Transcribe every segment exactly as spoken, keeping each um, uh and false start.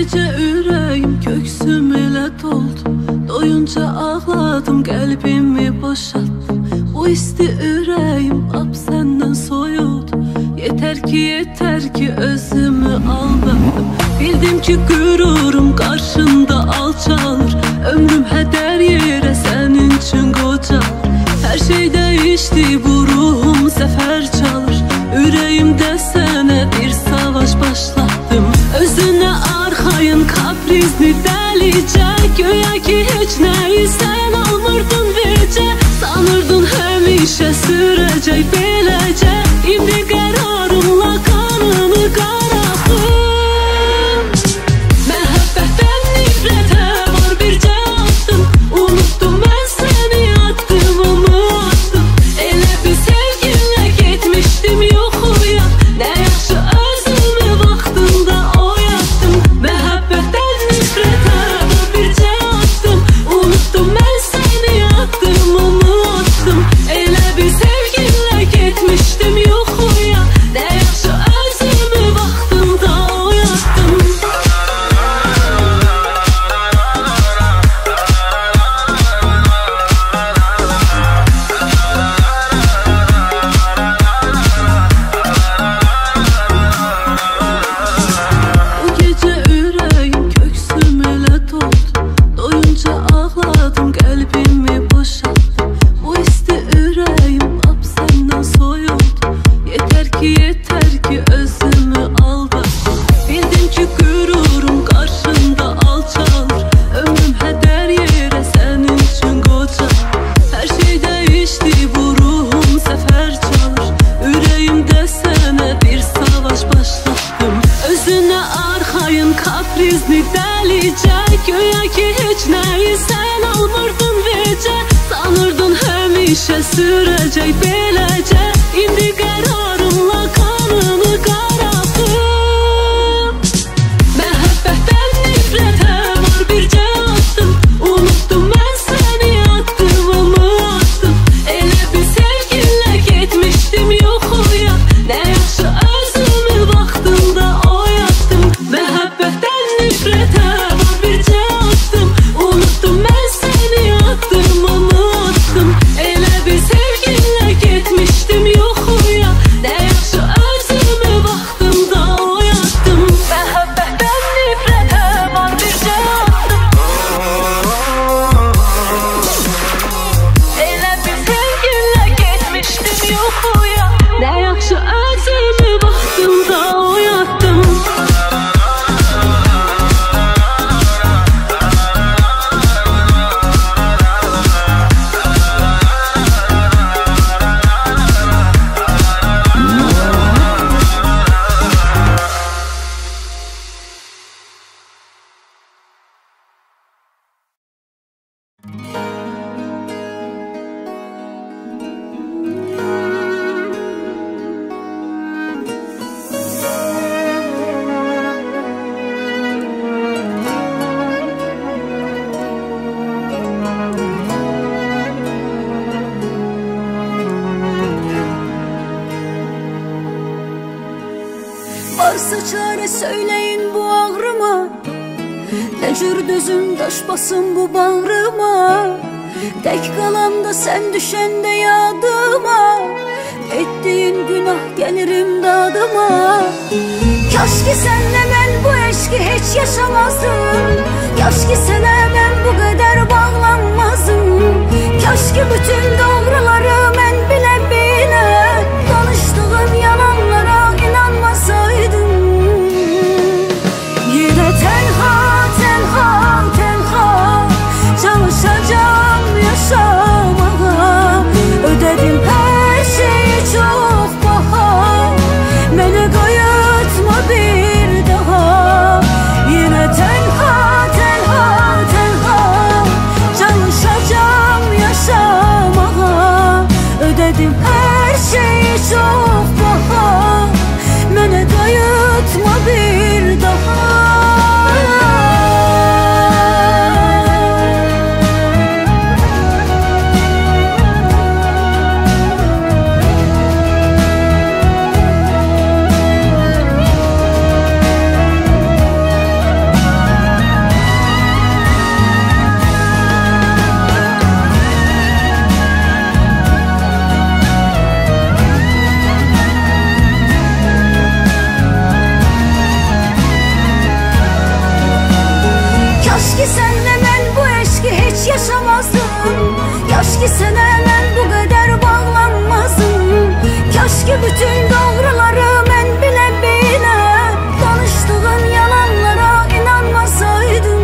gece ürəyim köksüm elə doldu. Doyunca ağladım, qəlbimi boşalttım. Bu isti ürəyim ap səndən soyuldu. Yeter ki, yeter ki özümü aldattım. Bildim ki qürurum qarşında alçalır. Ömrüm hədər yerə sənin üçün qocalır. Hər şey dəyişdi, bu ruhum zəfər çalır. Ürəyimdə sənə bir savaş başlattım. Özünə arxayın, kaprizli, dəlicə. Göyə ki heç nəyi sən almırdın vecə. Sanırdın həmişə sürəcək beləcə. İndi qərarımla qanını qaraxdım. Məhəbbətdən nifrətə var bircə addım. Unutdum mən səni, addımımı attım. Elə bir sevginlə getmişdim yuxuya. Nə yaxşı özümü vaxtında oyatdım. Məhəbbətdən nifrətə var bircə addım. Unutdum mən səni, addımımı attım. Elə bir sevginlə getmişdim yuxuya. Nə yaxşı özümü vaxtında oyatdım. Bu gece ürəyim köksüm elə doldu. Doyunca ağladım, qəlbimi boşalttım. Bu isti ürəyim ap səndən soyuldu. Yeter ki, yeter ki özümü aldattım. Bildim ki qürurum qarşında alçalır. Ömrüm hədər yerə sənin üçün qocalır. Hər şey dəyişdi, bu ruhum zəfər çalır. Ürəyimdə sənə bir savaş başlattım. Özünə arxayın, kaprizli, dəlicə. Göyə ki heç nəyi sən almırdın vecə. Sanırdın həmişə sürəcək beləcə. İndi qərarımla qanını qaraxdım. Məhəbbətdən nifrətə var bircə addım. Unutdum mən səni, addımımı attım. Elə bir sevginlə getmişdim yuxuya. Nə yaxşı özümü vaxtında oyatdım. Məhəbbətdən nifrətə var bircə addım. Unutdum mən səni, addımımı attım. Elə bir sevginlə getmişdim yuxuya. Nə yaxşı özümü vaxtında oyatdım. Məhəbbətdən nifrətə var bircə addım. Elə bir sevginlə getmişdim yuxuya. Nə yaxşı özümü vaxtında oyatdım. Varsa çare söyleyin bu ağrıma. Ne cür dözüm taş basın bu bağrıma. Tek kalanda sen düşende yadıma. Ettiğin günah gelirim dadıma. Kaş ki senle ben bu eşki hiç yaşamazdım. Kaş ki sana ben bu kadar bağlanmazdım. Kaş ki bütün doğruları ben bile bile danıştığım yalanlara inanmasaydım. Yine tenha tenha tenha çalışacağım yaşamaya. Ödedim her şeyi çok paha. Beni koyutma bir daha. Yine tenha tenha tenha çalışacağım yaşamaya. Kaş ki sənə mən bu qədər bağlanmazım. Kaş ki bütün doğruları mən bilə-bilə danışdığın yalanlara inanmasaydım.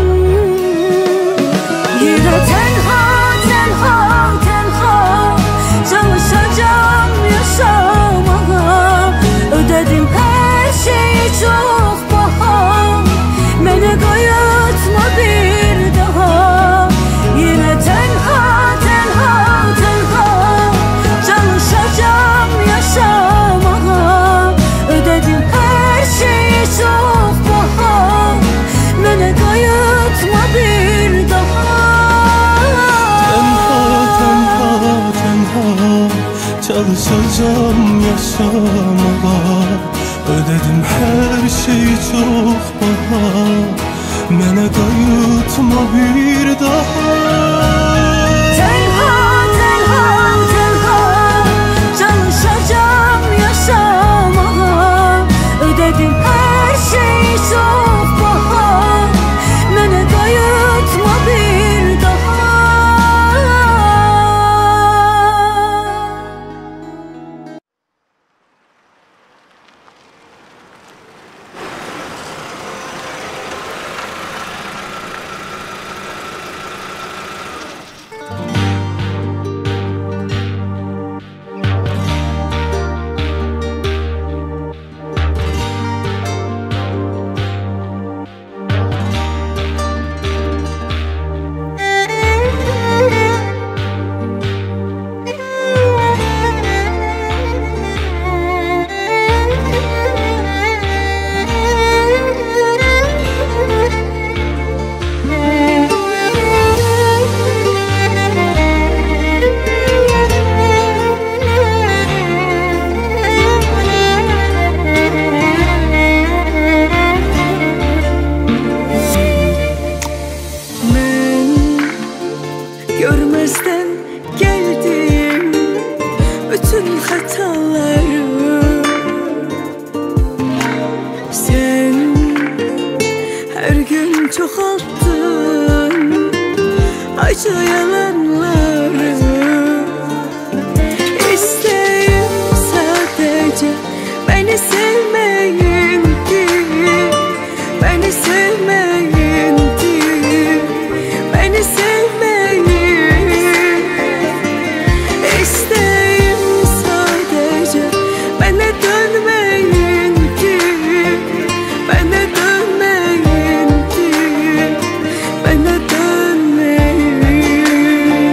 Yine tenha, tenha, tenha çalışacağım yaşamağa. Ödedim her şeyi çok baha. Məni qayıtma bir daha. Yine tenha, tenha, tenha çalışacağım yaşamağa. Ödedim her şeyi çok baha. Məni qayıtma bir daha. Tenha, tenha, tenha çalışacağım yaşamağa. Ödedim her şeyi çok baha. Mene qayıtma bir daha. Tenha, tenha, tenha çalışacağım yaşamağa. Ödedim her şeyi çok baha. Məni qayıtma bir daha. Görmezden geldim bütün hataları. Sen her gün çoğalttın acı yalanları. İsteğim sadece beni sevmeyindi, beni sevmeyindi, beni sevmeyindi. İsteğim sadece bana dönmeyin ki, bana dönmeyin ki, bana dönmeyin.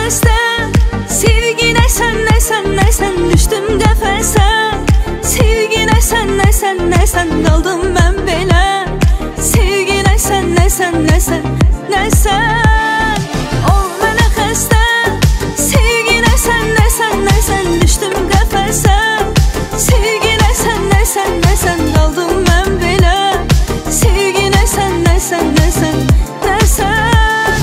xəstə, sevgi nəsən, nəsən, nəsən, düşdüm qəfəsə. Sevgi nəsən, nəsən, nəsən, qaldım mən belə. Sevgi nəsən, nəsən, nəsən, nəsən, ol mənə xəstə. Sevgi nəsən, nəsən, nəsən, düşdüm qəfəsə. Sevgi nəsən, nəsən, nəsən, qaldım mən belə. Sevgi nəsən, nəsən, nəsən, nəsən.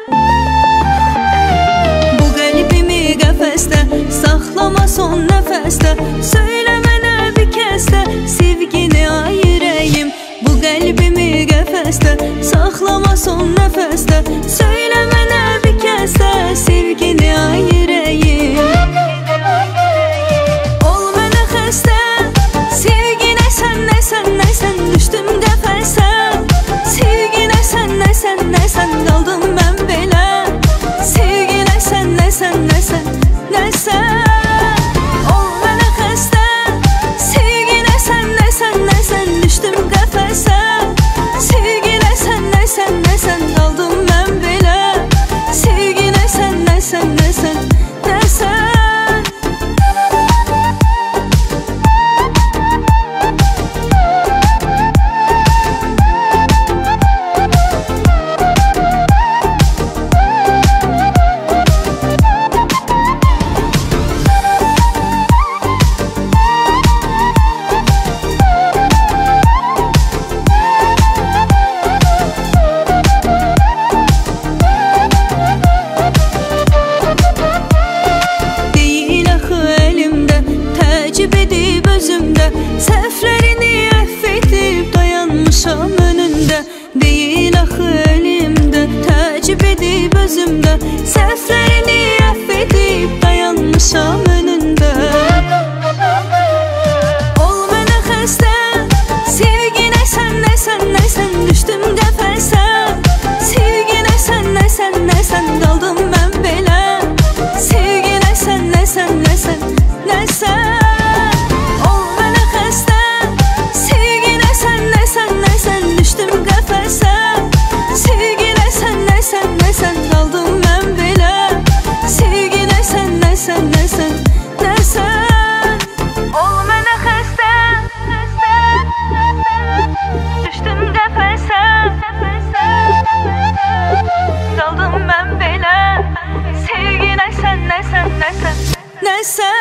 Bu qəlbimi qəfəsdə saxlama son nəfəsdə. Söylə mənə bir kəsdə sevgini ay ürəyim. Bu qəlbimi qəfəsdə saxlama son nəfəsdə. Söylə mənə bir kəsdə sevgini ay ürəyim. Ol mənə xəstə, sevgi nəsən, nəsən, nəsən, düşdüm qəfəsə. Sevgi nəsən, nəsən, nəsən, qaldım mən belə. Sevgi nəsən, nəsən, nəsən, nəsən, ol mənə xəstə. Sevgi nəsən, nəsən, nəsən, düşdüm qəfəsə. Sevgi nəsən, nəsən, nəsən, qaldım mən belə. Sevgi nəsən, nəsən, nəsən, nəsən. Deyil axı əlimdə, təcib edib özümdə. Səhvlərini əff edib dayanmışam önündə. Deyil axı əlimdə, təcib edib özümdə. Səhvlərini əff edib dayanmışam önündə. Ol mənə xəstə, sevgi nəsən, nəsən, nəsən, düşdüm qəfəsə. Sevgi nəsən, nəsən, nəsən, qaldım mən belə. Sevgi nəsən, nəsən, nəsən, nəsən, ol mənə xəstə. Sevgi nəsən, nəsən, nəsən, düşdüm qəfəsə. Sevgi nəsən, nəsən, nəsən, qaldım mən belə. Sevgi nəsən, nəsən, nəsən, nəsən, ol mənə xəstə. Düşdüm qəfəsə. Qaldım mən belə. Sevgi nəsən, nəsən, nəsən, nəsən.